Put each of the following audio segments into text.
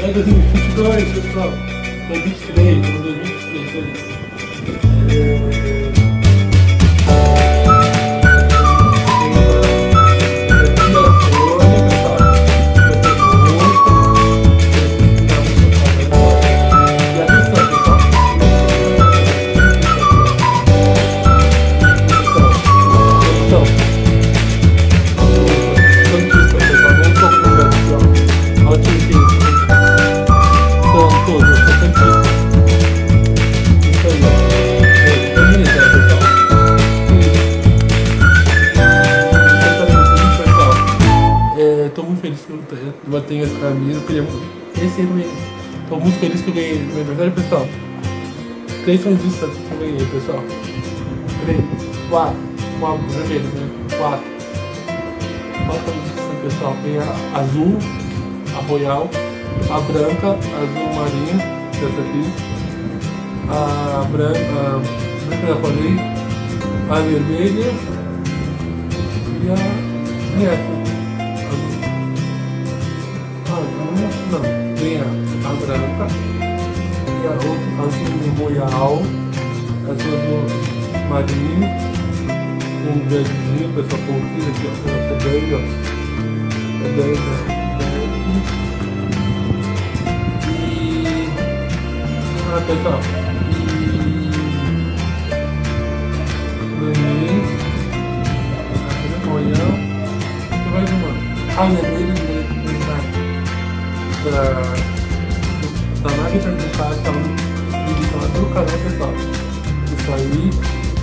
é 2022, pessoal. 2023, estamos em 2023. Tô muito feliz que eu tenho essa camisa, eu queria tô muito feliz que eu ganhei no meu aniversário, pessoal. 3 camisas que eu ganhei, pessoal. 3, 4, uma vermelha, né? 4 camisas, pessoal. Tem a azul, a royal, a branca, a azul marinha, essa aqui, a branca já falei, a vermelha e essa. Não, tem a branca e a outra azul royal, azul marinho, um verdinho, pessoal, confia aqui, ó, é 10, ó, é 10, e pessoal, vermelho, royal, e mais uma, a vermelha da máquina de casa, está no canal, pessoal. Isso aí.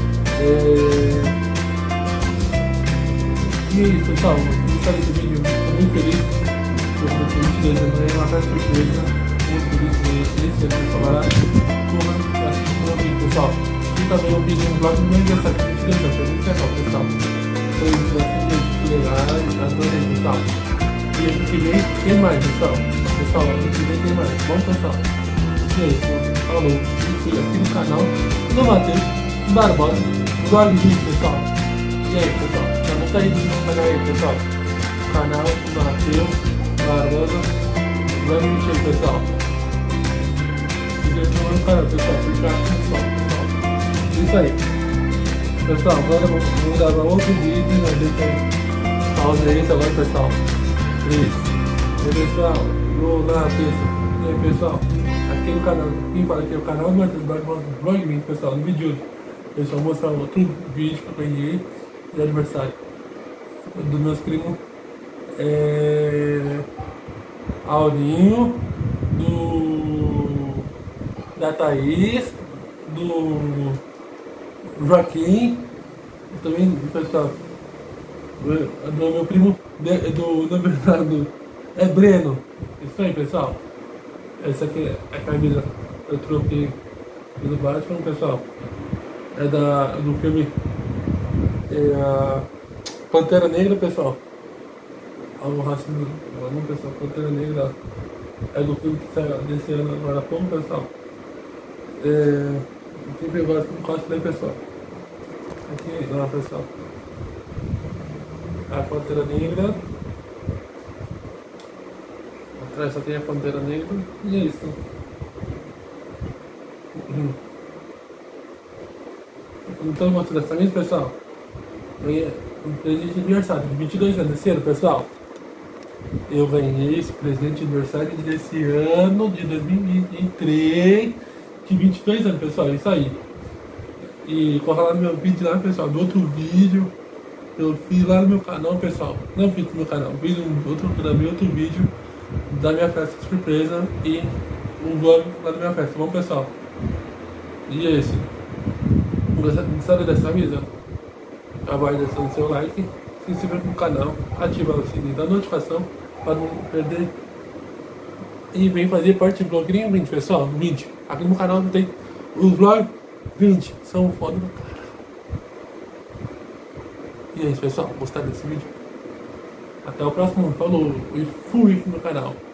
E é isso, pessoal. Gostar desse vídeo, estou muito feliz. Eu vou 22 de janeiro, uma festa surpresa. Muito feliz de esse ano de falar. Turma, assistir meu vídeo, pessoal. E também eu pedi um vlog do meu aniversário, 22 de janeiro. Foi muito legal, pessoal. Foi bastante legais, adorei, pessoal. E a gente vê quem mais, pessoal. Pessoal, a gente vê quem mais. Bom, pessoal. E é isso. Falou. Fui aqui no canal do Matheus Barbosa. Vlog vídeo, pessoal. E aí, pessoal. Já não tá aí no canal aí, pessoal. Canal do Matheus Barbosa. Vlog vídeo aí, pessoal. Se inscreva no canal, pessoal. Porque pessoal. Isso aí. Pessoal, agora eu vou gravar outro vídeo. Deixa pausa isso agora, pessoal. Isso. E aí, pessoal, vou lá, pessoal. E aí, pessoal, aqui no canal, quem fala aqui é o canal do Matheus Barbosa, vlog vídeo, pessoal, no vídeo de hoje. Pessoal, vou mostrar outro vídeo que eu ganhei de aniversário dos meus primos, Aurinho, da Thaís, do Joaquim, também, pessoal, do meu primo, na verdade, é Breno. Isso aí, pessoal. Essa aqui é a camisa que eu troquei do Batman, pessoal. É do filme Pantera Negra, pessoal. O racismo, pessoal, Pantera Negra é do filme que saiu desse ano agora há pouco, pessoal. Quem pegou assim, cosplay, pessoal. Aqui, lá, pessoal. A Pantera Negra. Atrás só tem a Pantera Negra. E é isso. Então, mostrando essa camisa, pessoal. Ganhei um presente de aniversário de 22 anos esse ano, pessoal. Eu ganhei esse presente de aniversário desse ano, de 2023, de 22 anos, pessoal. É isso aí. E corra lá no meu vídeo lá, pessoal, do outro vídeo. Eu fiz lá no meu canal, pessoal. Não fiz no meu canal, fiz também outro vídeo da minha festa surpresa e um vlog lá da minha festa. Bom, pessoal? E é isso. Gostaram dessa camisa? Aguarde deixando seu like, se inscreva no canal, ativa o sininho da notificação para não perder. E vem fazer parte do vlogrinho 20, pessoal. 20. Aqui no canal não tem os vlogs 20. São foda do cara. E é isso, pessoal. Gostaram desse vídeo? Até o próximo. Falou e fui no canal.